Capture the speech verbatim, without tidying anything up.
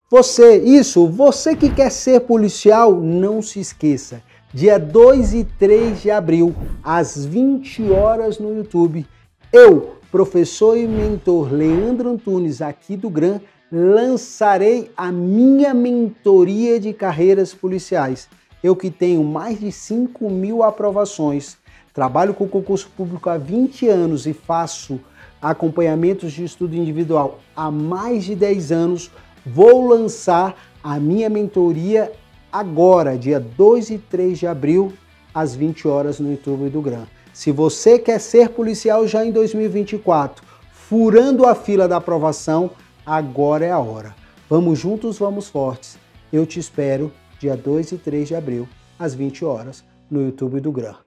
Você, isso, você que quer ser policial, não se esqueça. Dia dois e três de abril, às vinte horas no YouTube, eu, professor e mentor Leandro Antunes, aqui do Gran, lançarei a minha mentoria de carreiras policiais. Eu que tenho mais de cinco mil aprovações, trabalho com concurso público há vinte anos e faço acompanhamentos de estudo individual há mais de dez anos, vou lançar a minha mentoria agora, dia dois e três de abril, às vinte horas no YouTube do Gran. Se você quer ser policial já em dois mil e vinte e quatro, furando a fila da aprovação, agora é a hora. Vamos juntos, vamos fortes. Eu te espero dia dois e três de abril, às vinte horas, no YouTube do Gran.